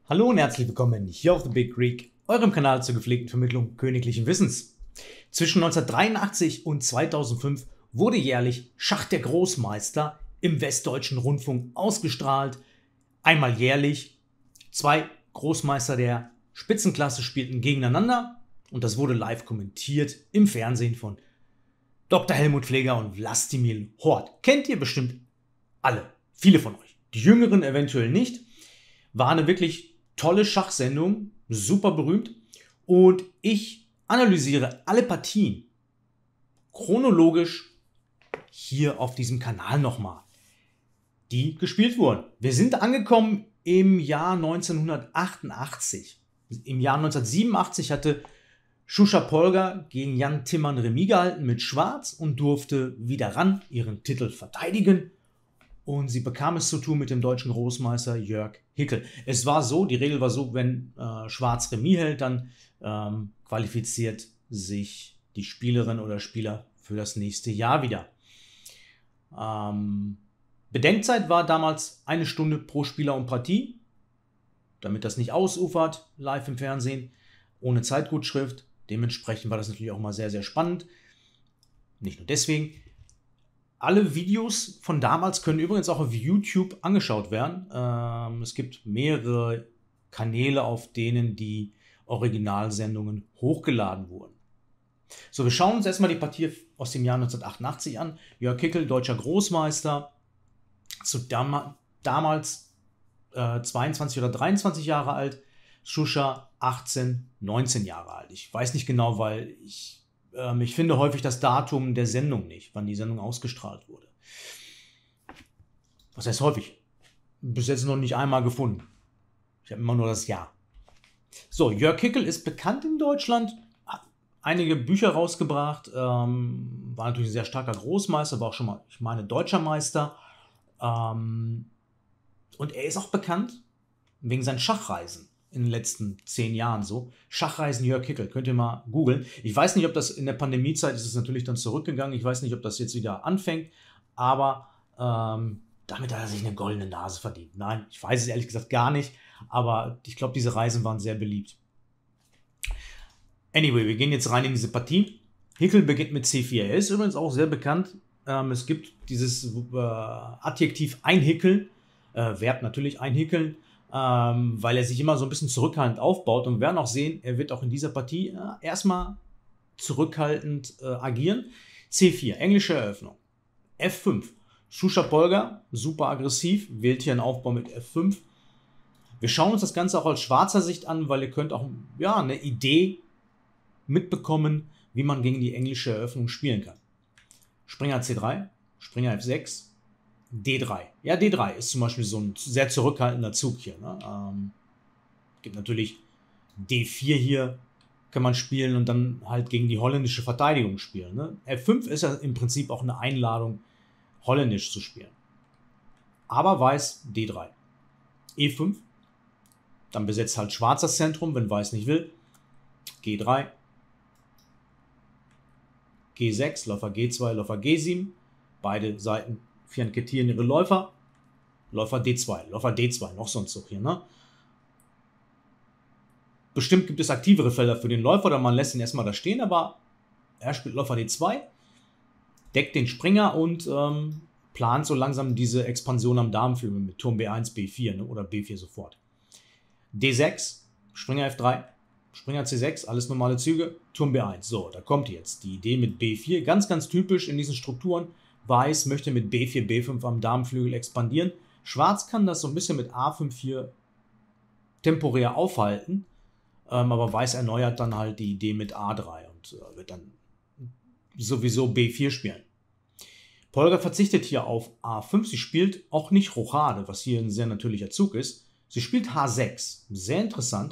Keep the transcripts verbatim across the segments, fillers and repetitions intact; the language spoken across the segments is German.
Hallo und herzlich willkommen hier auf The Big Greek, eurem Kanal zur gepflegten Vermittlung königlichen Wissens. Zwischen neunzehnhundertdreiundachtzig und zweitausendfünf wurde jährlich Schach der Großmeister im Westdeutschen Rundfunk ausgestrahlt. Einmal jährlich, zwei Großmeister der Spitzenklasse spielten gegeneinander und das wurde live kommentiert im Fernsehen von Doktor Helmut Pfleger und Wladimir Hort. Kennt ihr bestimmt alle, viele von euch. Die Jüngeren eventuell nicht. War eine wirklich tolle Schachsendung, super berühmt. Und ich analysiere alle Partien chronologisch hier auf diesem Kanal nochmal, die gespielt wurden. Wir sind angekommen im Jahr neunzehnhundertachtundachtzig. Im Jahr neunzehnhundertsiebenundachtzig hatte Shusha Polgar gegen Jan Timman Remis gehalten mit Schwarz und durfte wieder ran ihren Titel verteidigen. Und sie bekam es zu tun mit dem deutschen Großmeister Jörg Hickel. Es war so, die Regel war so, wenn äh, Schwarz Remis hält, dann ähm, qualifiziert sich die Spielerin oder Spieler für das nächste Jahr wieder. Ähm, Bedenkzeit war damals eine Stunde pro Spieler und Partie, damit das nicht ausufert, live im Fernsehen, ohne Zeitgutschrift. Dementsprechend war das natürlich auch mal sehr, sehr spannend. Nicht nur deswegen. Alle Videos von damals können übrigens auch auf YouTube angeschaut werden. Ähm, es gibt mehrere Kanäle, auf denen die Originalsendungen hochgeladen wurden. So, wir schauen uns erstmal die Partie aus dem Jahr neunzehnhundertachtundachtzig an. Jörg Hickel, deutscher Großmeister, zu dam damals äh, zweiundzwanzig oder dreiundzwanzig Jahre alt, Shusha achtzehn, neunzehn Jahre alt. Ich weiß nicht genau, weil ich Ich finde häufig das Datum der Sendung nicht, wann die Sendung ausgestrahlt wurde. Was heißt häufig? Bis jetzt noch nicht einmal gefunden. Ich habe immer nur das Jahr. So, Jörg Hickel ist bekannt in Deutschland, hat einige Bücher rausgebracht, ähm, war natürlich ein sehr starker Großmeister, war auch schon mal, ich meine, deutscher Meister. Ähm, und er ist auch bekannt wegen seinen Schachreisen. In den letzten zehn Jahren so. Schachreisen Jörg Hickel, könnt ihr mal googeln. Ich weiß nicht, ob das in der Pandemiezeit ist, es natürlich dann zurückgegangen. Ich weiß nicht, ob das jetzt wieder anfängt, aber ähm, damit hat er sich eine goldene Nase verdient. Nein, ich weiß es ehrlich gesagt gar nicht, aber ich glaube, diese Reisen waren sehr beliebt. Anyway, wir gehen jetzt rein in diese Partie. Hickel beginnt mit C vier. Er ist übrigens auch sehr bekannt. Ähm, es gibt dieses äh, Adjektiv einhickeln, äh, Verb natürlich einhickeln, Ähm, weil er sich immer so ein bisschen zurückhaltend aufbaut. Und wir werden auch sehen, er wird auch in dieser Partie äh, erstmal zurückhaltend äh, agieren. C vier, englische Eröffnung. F fünf, Shusha Polgar, super aggressiv, wählt hier einen Aufbau mit F fünf. Wir schauen uns das Ganze auch aus schwarzer Sicht an, weil ihr könnt auch ja, eine Idee mitbekommen, wie man gegen die englische Eröffnung spielen kann. Springer C drei, Springer F sechs, D drei. Ja, D drei ist zum Beispiel so ein sehr zurückhaltender Zug hier. Ne? Ähm, gibt natürlich D vier hier, kann man spielen und dann halt gegen die holländische Verteidigung spielen. Ne? F fünf ist ja im Prinzip auch eine Einladung, holländisch zu spielen. Aber Weiß D drei. E fünf, dann besetzt halt Schwarz das Zentrum, wenn Weiß nicht will. G drei. G sechs, Läufer G zwei, Läufer G sieben. Beide Seiten fiankettieren ihre Läufer. Läufer D zwei, Läufer D zwei, noch so ein Zug hier, ne? Bestimmt gibt es aktivere Felder für den Läufer, oder man lässt ihn erstmal da stehen, aber er spielt Läufer D zwei, deckt den Springer und ähm, plant so langsam diese Expansion am Damenflügel mit Turm B eins, B vier, ne? Oder B vier sofort. D sechs, Springer F drei, Springer C sechs, alles normale Züge, Turm B eins. So, da kommt jetzt die Idee mit B vier, ganz, ganz typisch in diesen Strukturen. Weiß möchte mit B vier, B fünf am Damenflügel expandieren. Schwarz kann das so ein bisschen mit A fünf hier temporär aufhalten, ähm, aber Weiß erneuert dann halt die Idee mit A drei und äh, wird dann sowieso B vier spielen. Polgar verzichtet hier auf A fünf. Sie spielt auch nicht Rochade, was hier ein sehr natürlicher Zug ist. Sie spielt H sechs. Sehr interessant.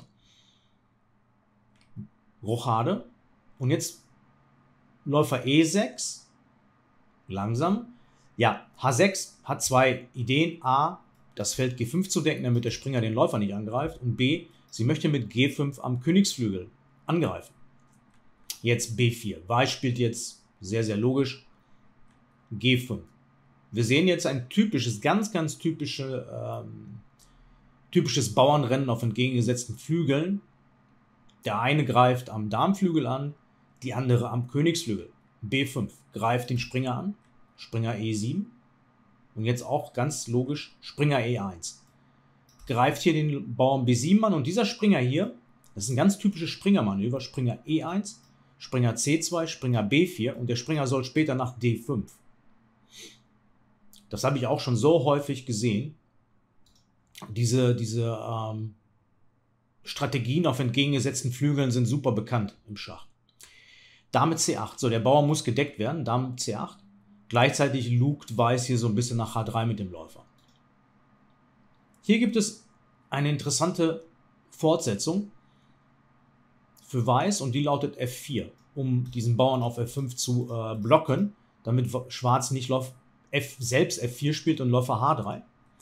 Rochade. Und jetzt Läufer E sechs. Langsam. Ja, H sechs hat zwei Ideen. A, das Feld G fünf zu decken, damit der Springer den Läufer nicht angreift. Und B, sie möchte mit G fünf am Königsflügel angreifen. Jetzt B vier. Weiß spielt jetzt sehr, sehr logisch G fünf. Wir sehen jetzt ein typisches, ganz, ganz typische, ähm, typisches Bauernrennen auf entgegengesetzten Flügeln. Der eine greift am Darmflügel an, die andere am Königsflügel. B fünf greift den Springer an, Springer E sieben. Und jetzt auch ganz logisch Springer E eins. Greift hier den Bauern B sieben an und dieser Springer hier, das ist ein ganz typisches Springermanöver, Springer E eins, Springer C zwei, Springer B vier und der Springer soll später nach D fünf. Das habe ich auch schon so häufig gesehen. Diese, diese ähm, Strategien auf entgegengesetzten Flügeln sind super bekannt im Schach. Dame C acht, so der Bauer muss gedeckt werden, Dame C acht. Gleichzeitig lugt Weiß hier so ein bisschen nach H drei mit dem Läufer. Hier gibt es eine interessante Fortsetzung für Weiß und die lautet F vier, um diesen Bauern auf F fünf zu äh, blocken, damit Schwarz nicht Läufer F, selbst F vier spielt und Läufer H drei.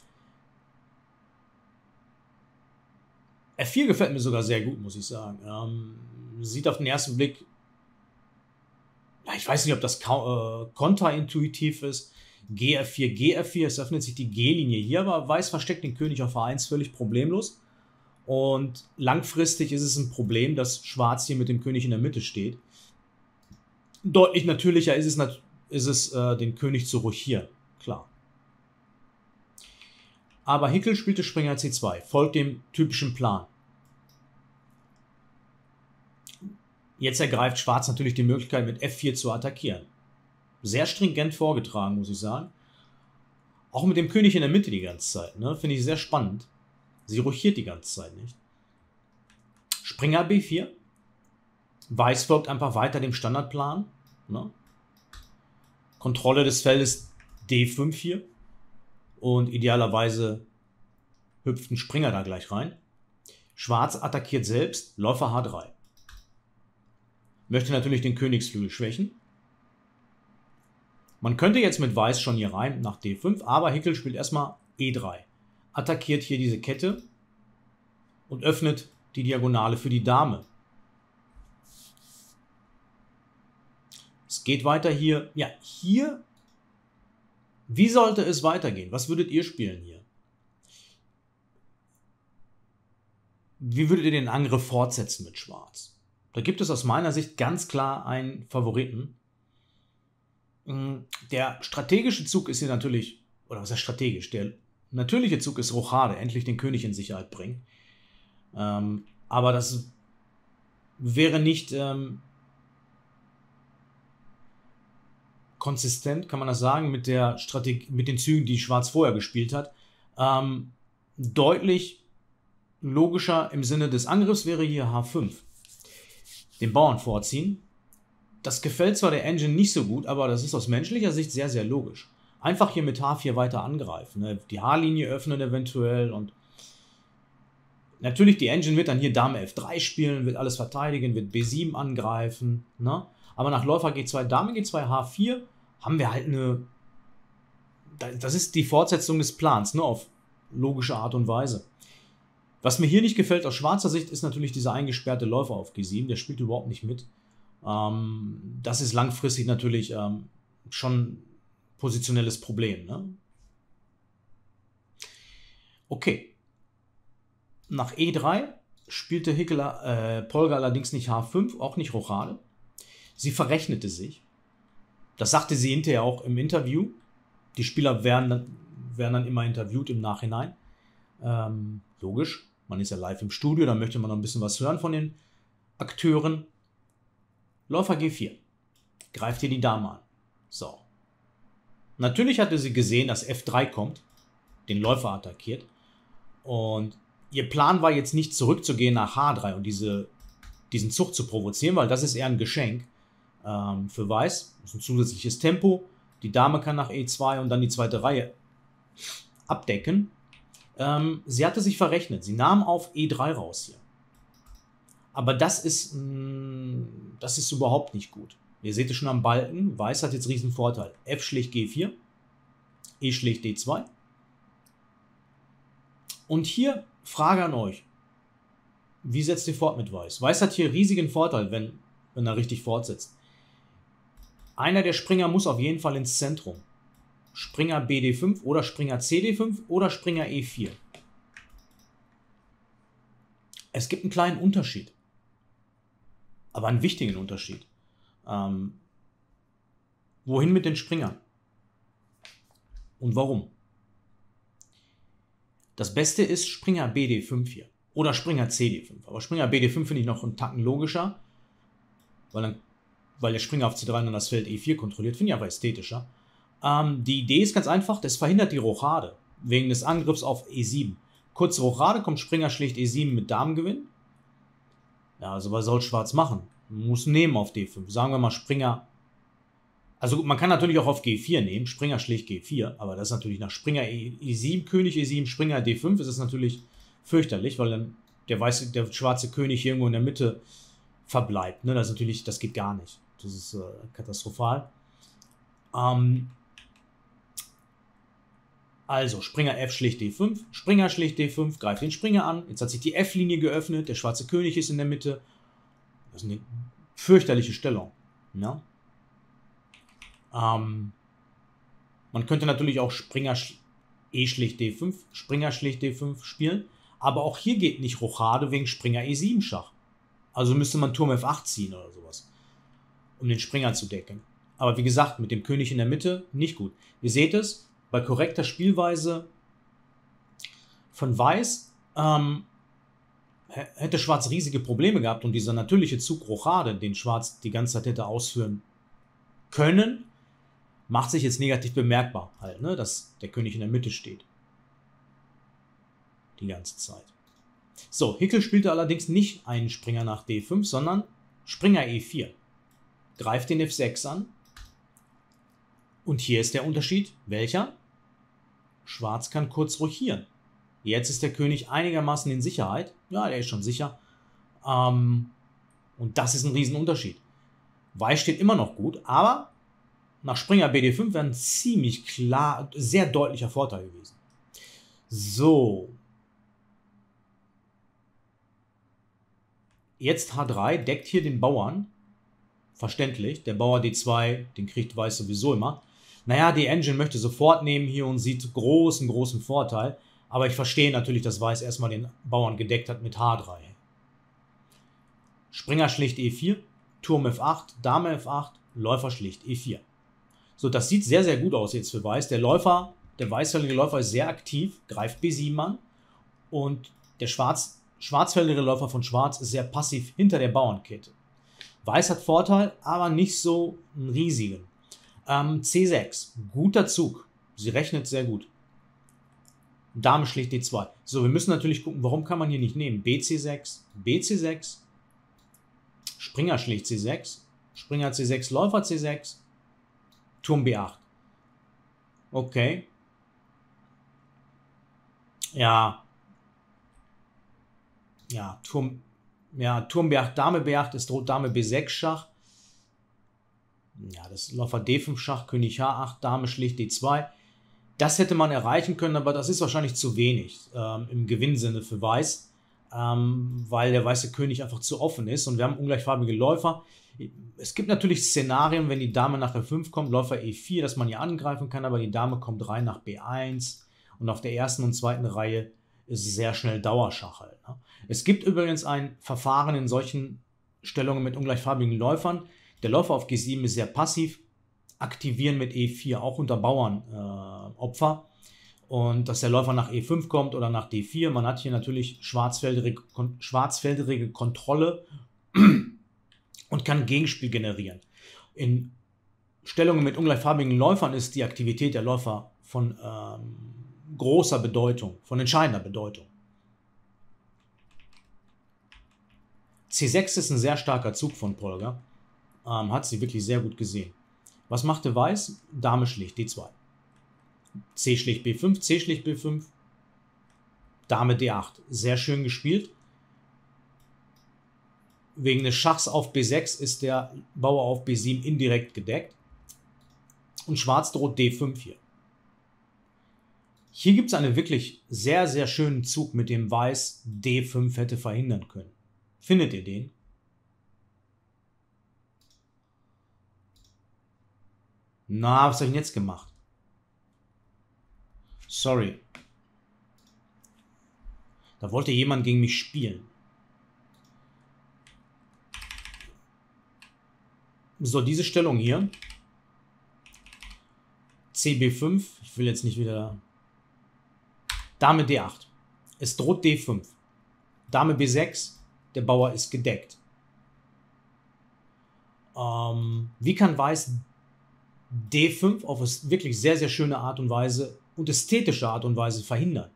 F vier gefällt mir sogar sehr gut, muss ich sagen. Ähm, sieht auf den ersten Blick, ja, ich weiß nicht, ob das äh, konterintuitiv ist. G F vier, G F vier, es öffnet sich die G-Linie hier, aber Weiß versteckt den König auf H eins völlig problemlos. Und langfristig ist es ein Problem, dass Schwarz hier mit dem König in der Mitte steht. Deutlich natürlicher ist es, ist es äh, den König zu rochieren, klar. Aber Hickel spielte Springer C zwei, folgt dem typischen Plan. Jetzt ergreift Schwarz natürlich die Möglichkeit, mit F vier zu attackieren. Sehr stringent vorgetragen, muss ich sagen. Auch mit dem König in der Mitte die ganze Zeit, ne? Finde ich sehr spannend. Sie rochiert die ganze Zeit nicht. Springer B vier. Weiß folgt einfach weiter dem Standardplan. Ne? Kontrolle des Feldes D fünf hier. Und idealerweise hüpft ein Springer da gleich rein. Schwarz attackiert selbst, Läufer H drei. Möchte natürlich den Königsflügel schwächen. Man könnte jetzt mit Weiß schon hier rein nach D fünf, aber Hickel spielt erstmal E drei. Attackiert hier diese Kette und öffnet die Diagonale für die Dame. Es geht weiter hier. Ja, hier. Wie sollte es weitergehen? Was würdet ihr spielen hier? Wie würdet ihr den Angriff fortsetzen mit Schwarz? Da gibt es aus meiner Sicht ganz klar einen Favoriten. Der strategische Zug ist hier natürlich, oder was heißt strategisch? Der natürliche Zug ist Rochade, endlich den König in Sicherheit bringen. Ähm, aber das wäre nicht ähm, konsistent, kann man das sagen, mit der Strategie, mit den Zügen, die Schwarz vorher gespielt hat. Ähm, deutlich logischer im Sinne des Angriffs wäre hier H fünf. Den Bauern vorziehen. Das gefällt zwar der Engine nicht so gut, aber das ist aus menschlicher Sicht sehr, sehr logisch. Einfach hier mit H vier weiter angreifen. Ne? Die H-Linie öffnen eventuell und natürlich die Engine wird dann hier Dame F drei spielen, wird alles verteidigen, wird B sieben angreifen. Ne? Aber nach Läufer G zwei, Dame G zwei, H vier haben wir halt eine... Das ist die Fortsetzung des Plans, ne? Auf logische Art und Weise. Was mir hier nicht gefällt aus schwarzer Sicht, ist natürlich dieser eingesperrte Läufer auf G sieben. Der spielt überhaupt nicht mit. Ähm, das ist langfristig natürlich ähm, schon ein positionelles Problem. Ne? Okay. Nach E drei spielte Hickel, äh, Polgar allerdings nicht H fünf, auch nicht Rochade. Sie verrechnete sich. Das sagte sie hinterher auch im Interview. Die Spieler werden dann, werden dann immer interviewt im Nachhinein. Ähm, logisch. Man ist ja live im Studio, da möchte man noch ein bisschen was hören von den Akteuren. Läufer G vier. Greift hier die Dame an. So. Natürlich hatte sie gesehen, dass F drei kommt, den Läufer attackiert. Und ihr Plan war jetzt nicht zurückzugehen nach H drei und diese, diesen Zug zu provozieren, weil das ist eher ein Geschenk ähm, für Weiß. Das ist ein zusätzliches Tempo. Die Dame kann nach E zwei und dann die zweite Reihe abdecken. Ähm, sie hatte sich verrechnet. Sie nahm auf E drei raus hier. Aber das ist, mh, das ist überhaupt nicht gut. Ihr seht es schon am Balken. Weiß hat jetzt riesen Vorteil. F schlägt G vier. E schlägt D zwei. Und hier Frage an euch. Wie setzt ihr fort mit Weiß? Weiß hat hier riesigen Vorteil, wenn, wenn er richtig fortsetzt. Einer der Springer muss auf jeden Fall ins Zentrum. Springer B D fünf oder Springer C D fünf oder Springer E vier. Es gibt einen kleinen Unterschied. Aber einen wichtigen Unterschied. Ähm, wohin mit den Springern? Und warum? Das Beste ist Springer B D fünf hier. Oder Springer C D fünf. Aber Springer B D fünf finde ich noch einen Tacken logischer. Weil, dann, weil der Springer auf C drei dann das Feld E vier kontrolliert. Finde ich einfach ästhetischer. Ähm, die Idee ist ganz einfach. Das verhindert die Rochade. Wegen des Angriffs auf E sieben. Kurze Rochade, kommt Springer schlicht E sieben mit Damengewinn. Ja, also was soll Schwarz machen? Man muss nehmen auf D fünf. Sagen wir mal Springer. Also man kann natürlich auch auf G vier nehmen. Springer schlicht G vier. Aber das ist natürlich nach Springer E sieben, König E sieben, Springer D fünf. Ist es natürlich fürchterlich, weil dann der, weiße, der schwarze König irgendwo in der Mitte verbleibt. Ne? Das ist natürlich, das geht gar nicht. Das ist äh, katastrophal. Ähm, Also, Springer F schlicht D fünf, Springer schlicht D fünf, greift den Springer an. Jetzt hat sich die F-Linie geöffnet, der schwarze König ist in der Mitte. Das ist eine fürchterliche Stellung. Ja? Ähm, man könnte natürlich auch Springer E schlicht D fünf, Springer schlicht D fünf spielen, aber auch hier geht nicht Rochade wegen Springer E sieben Schach. Also müsste man Turm F acht ziehen oder sowas, um den Springer zu decken. Aber wie gesagt, mit dem König in der Mitte nicht gut. Ihr seht es, bei korrekter Spielweise von Weiß ähm, hätte Schwarz riesige Probleme gehabt und dieser natürliche Zug Rochade, den Schwarz die ganze Zeit hätte ausführen können, macht sich jetzt negativ bemerkbar, halt, ne, dass der König in der Mitte steht. Die ganze Zeit. So, Hickel spielte allerdings nicht einen Springer nach D fünf, sondern Springer E vier. Greift den F sechs an. Und hier ist der Unterschied. Welcher? Schwarz kann kurz rochieren. Jetzt ist der König einigermaßen in Sicherheit. Ja, der ist schon sicher. Ähm, und das ist ein Riesenunterschied. Weiß steht immer noch gut, aber nach Springer B D fünf wäre ein ziemlich klar, sehr deutlicher Vorteil gewesen. So. Jetzt H drei deckt hier den Bauern. Verständlich. Der Bauer D zwei, den kriegt Weiß sowieso immer. Naja, die Engine möchte sofort nehmen hier und sieht großen, großen Vorteil. Aber ich verstehe natürlich, dass Weiß erstmal den Bauern gedeckt hat mit H drei. Springer schlicht E vier, Turm F acht, Dame F acht, Läufer schlicht E vier. So, das sieht sehr, sehr gut aus jetzt für Weiß. Der Läufer, der weißfeldige Läufer ist sehr aktiv, greift B sieben an. Und der Schwarz, schwarzfeldige Läufer von Schwarz ist sehr passiv hinter der Bauernkette. Weiß hat Vorteil, aber nicht so einen riesigen. Ähm, C sechs, guter Zug. Sie rechnet sehr gut. Dame schlicht D zwei. So, wir müssen natürlich gucken, warum kann man hier nicht nehmen? B C sechs, B C sechs, Springer schlicht C sechs, Springer C sechs, Läufer C sechs, Turm B acht. Okay. Ja. Ja, Turm, ja, Turm B acht, Dame B acht, es droht Dame B sechs Schach. Ja, das Läufer D fünf Schach, König H acht, Dame schlicht D zwei. Das hätte man erreichen können, aber das ist wahrscheinlich zu wenig ähm, im Gewinnsinne für Weiß, ähm, weil der weiße König einfach zu offen ist und wir haben ungleichfarbige Läufer. Es gibt natürlich Szenarien, wenn die Dame nach F fünf kommt, Läufer E vier, dass man hier angreifen kann, aber die Dame kommt rein nach B eins und auf der ersten und zweiten Reihe ist es sehr schnell Dauerschach halt, ne? Es gibt übrigens ein Verfahren in solchen Stellungen mit ungleichfarbigen Läufern. Der Läufer auf G sieben ist sehr passiv. Aktivieren mit E vier, auch unter Bauernopfer. Äh, und dass der Läufer nach E fünf kommt oder nach D vier. Man hat hier natürlich schwarzfeldrige, kon schwarzfeldrige Kontrolle und kann Gegenspiel generieren. In Stellungen mit ungleichfarbigen Läufern ist die Aktivität der Läufer von ähm, großer Bedeutung, von entscheidender Bedeutung. C sechs ist ein sehr starker Zug von Polgar. Ähm, hat sie wirklich sehr gut gesehen. Was machte Weiß? Dame schlicht D zwei. C schlicht B fünf, C schlicht B fünf, Dame D acht. Sehr schön gespielt. Wegen des Schachs auf B sechs ist der Bauer auf B sieben indirekt gedeckt. Und Schwarz droht D fünf hier. Hier gibt es einen wirklich sehr, sehr schönen Zug, mit dem Weiß D fünf hätte verhindern können. Findet ihr den? Na, was habe ich denn jetzt gemacht? Sorry. Da wollte jemand gegen mich spielen. So, diese Stellung hier. C B fünf. Ich will jetzt nicht wieder... Dame D acht. Es droht D fünf. Dame B sechs. Der Bauer ist gedeckt. Ähm, wie kann Weiß D fünf auf eine wirklich sehr, sehr schöne Art und Weise und ästhetische Art und Weise verhindern?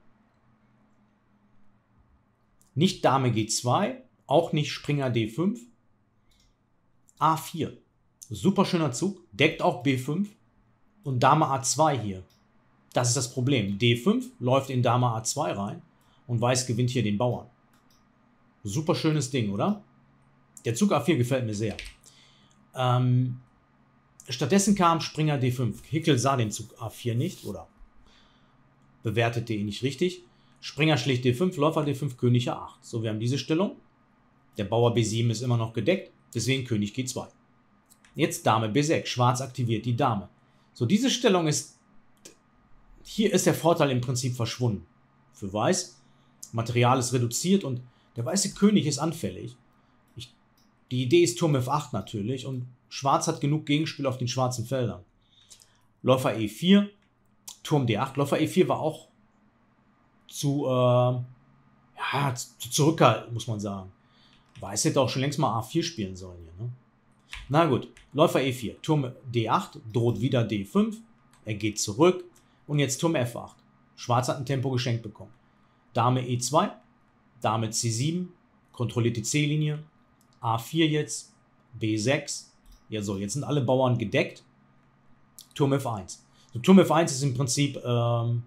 Nicht Dame G zwei, auch nicht Springer D fünf. A vier. Super schöner Zug. Deckt auch B fünf. Und Dame A zwei hier. Das ist das Problem. D fünf läuft in Dame A zwei rein und Weiß gewinnt hier den Bauern. Super schönes Ding, oder? Der Zug A vier gefällt mir sehr. Ähm, stattdessen kam Springer D fünf. Hickel sah den Zug A vier nicht oder bewertete ihn nicht richtig. Springer schlägt D fünf, Läufer D fünf, König A acht. So, wir haben diese Stellung. Der Bauer B sieben ist immer noch gedeckt, deswegen König G zwei. Jetzt Dame B sechs. Schwarz aktiviert die Dame. So, diese Stellung ist... Hier ist der Vorteil im Prinzip verschwunden. Für Weiß. Material ist reduziert und der weiße König ist anfällig. Ich, die Idee ist Turm F acht natürlich und Schwarz hat genug Gegenspiel auf den schwarzen Feldern. Läufer E vier, Turm D acht. Läufer E vier war auch zu, äh, ja, zu zurückhaltend, muss man sagen. Weiß hätte auch schon längst mal A vier spielen sollen hier, ne? Na gut, Läufer E vier, Turm D acht, droht wieder D fünf, er geht zurück und jetzt Turm F acht. Schwarz hat ein Tempo geschenkt bekommen. Dame E zwei, Dame C sieben, kontrolliert die C-Linie, A vier jetzt, B sechs, ja so, jetzt sind alle Bauern gedeckt, Turm F eins. So, Turm F eins ist im Prinzip ähm,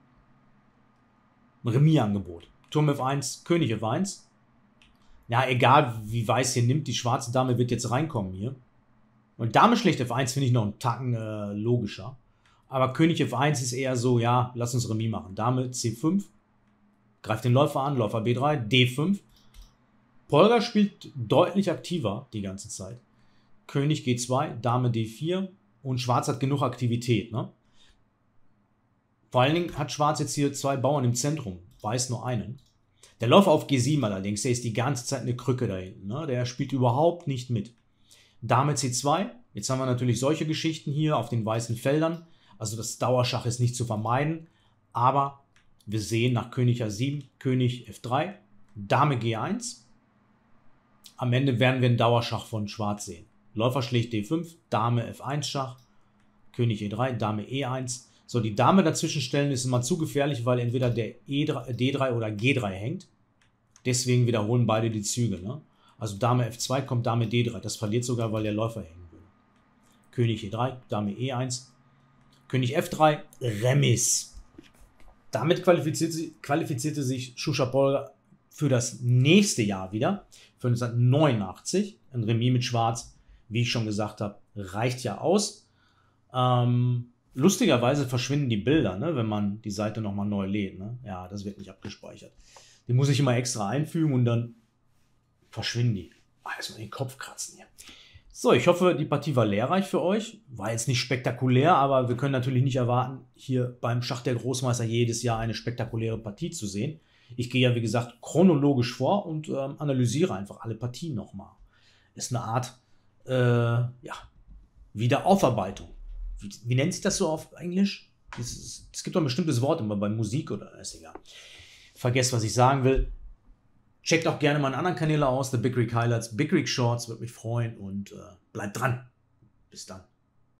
ein Remis-Angebot. Turm F eins, König F eins. Ja, egal wie Weiß hier nimmt, die schwarze Dame wird jetzt reinkommen hier. Und Dame schlägt F eins finde ich noch einen Tacken äh, logischer. Aber König F eins ist eher so, ja, lass uns Remis machen. Dame C fünf, greift den Läufer an, Läufer B drei, D fünf. Polgar spielt deutlich aktiver die ganze Zeit. König G zwei, Dame D vier und Schwarz hat genug Aktivität, ne? Vor allen Dingen hat Schwarz jetzt hier zwei Bauern im Zentrum, Weiß nur einen. Der Läufer auf G sieben allerdings, der ist die ganze Zeit eine Krücke da hinten, ne? Der spielt überhaupt nicht mit. Dame C zwei, jetzt haben wir natürlich solche Geschichten hier auf den weißen Feldern. Also das Dauerschach ist nicht zu vermeiden, aber wir sehen nach König A sieben, König F drei, Dame G eins. Am Ende werden wir einen Dauerschach von Schwarz sehen. Läufer schlägt D fünf, Dame F eins Schach, König E drei, Dame E eins. So, die Dame dazwischen stellen ist immer zu gefährlich, weil entweder der E drei, D drei oder G drei hängt. Deswegen wiederholen beide die Züge, ne? Also Dame F zwei kommt Dame D drei. Das verliert sogar, weil der Läufer hängen will. König E drei, Dame E eins. König F drei, Remis. Damit qualifizierte, qualifizierte sich Shusha für das nächste Jahr wieder. Für neunzehnhundertneunundachtzig. Ein Remis mit Schwarz, wie ich schon gesagt habe, reicht ja aus. Ähm... Lustigerweise verschwinden die Bilder, ne, wenn man die Seite nochmal neu lädt. Ne? Ja, das wird nicht abgespeichert. Die muss ich immer extra einfügen und dann verschwinden die. Ah, erstmal den Kopf kratzen hier. So, ich hoffe, die Partie war lehrreich für euch. War jetzt nicht spektakulär, aber wir können natürlich nicht erwarten, hier beim Schach der Großmeister jedes Jahr eine spektakuläre Partie zu sehen. Ich gehe ja, wie gesagt, chronologisch vor und ähm, analysiere einfach alle Partien nochmal. Ist eine Art äh, ja, Wiederaufarbeitung. Wie, wie nennt sich das so auf Englisch? Es gibt doch ein bestimmtes Wort immer bei Musik oder ist egal. Vergesst, was ich sagen will. Checkt auch gerne meine anderen Kanäle aus, The Big Rig Highlights, Big Rig Shorts, würde mich freuen und äh, bleibt dran. Bis dann.